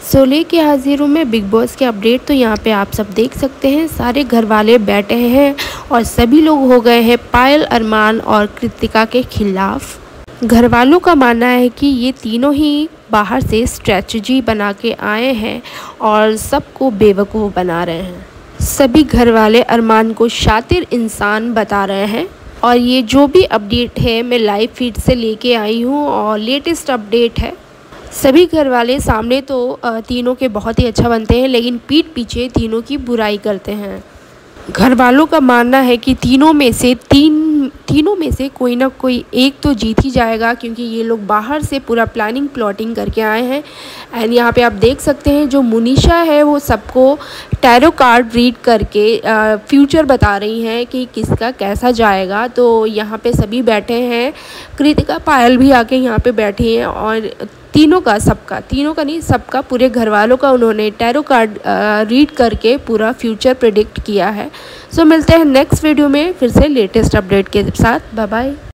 सो लेके हाजिर हूँ मैं बिग बॉस के अपडेट। तो यहाँ पे आप सब देख सकते हैं सारे घर वाले बैठे हैं और सभी लोग हो गए हैं पायल, अरमान और कृतिका के खिलाफ। घर वालों का मानना है कि ये तीनों ही बाहर से स्ट्रेटजी बना के आए हैं और सबको बेवकूफ़ बना रहे हैं। सभी घर वाले अरमान को शातिर इंसान बता रहे हैं और ये जो भी अपडेट है मैं लाइव फीड से लेके आई हूँ और लेटेस्ट अपडेट है। सभी घर वाले सामने तो तीनों के बहुत ही अच्छा बनते हैं, लेकिन पीठ पीछे तीनों की बुराई करते हैं। घर वालों का मानना है कि तीनों में से कोई ना कोई एक तो जीत ही जाएगा, क्योंकि ये लोग बाहर से पूरा प्लानिंग प्लॉटिंग करके आए हैं। एंड यहाँ पे आप देख सकते हैं जो मुनीशा है वो सबको टैरो कार्ड रीड करके फ्यूचर बता रही हैं कि किसका कैसा जाएगा। तो यहाँ पे सभी बैठे हैं, कृतिका पायल भी आके यहाँ पे बैठी हैं और तीनों का नहीं सबका, पूरे घर वालों का उन्होंने टैरो कार्ड रीड करके पूरा फ्यूचर प्रेडिक्ट किया है। सो मिलते हैं नेक्स्ट वीडियो में फिर से लेटेस्ट अपडेट के साथ। Bye bye.